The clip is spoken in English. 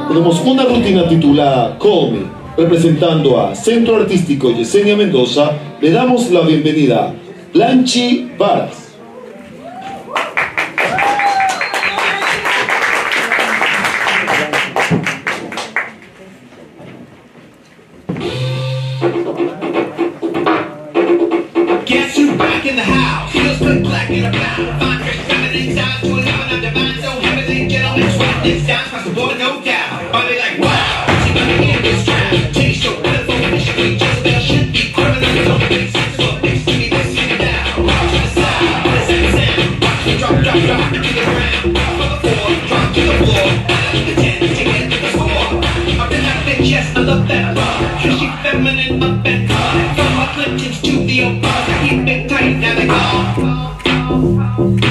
tenemos una rutina titulada Come. Representando a Centro Artístico Yesenia Mendoza, le damos la bienvenida a Blanchi Varas. Guess who's back in the house? Feels good black in a pound. Fine fresh feminine styles to 11 on demand. So ladies and gentlemen, sweat this down across the board, no doubt. Body like wow, she got me in this trap. Taste so wonderful, it should be Jezebel, should be criminal. Don't make sense, well, they see me, they see me down. Rock to the side, what is that sound? Watch me drop, drop, drop to the ground. Drop on the floor, drop to the floor. Out of the 10 to get to the score. Up in that bitch, yes, I love that bar. Cushy feminine up and on. From my Clintons to the Obama. Keep it tight, now they go.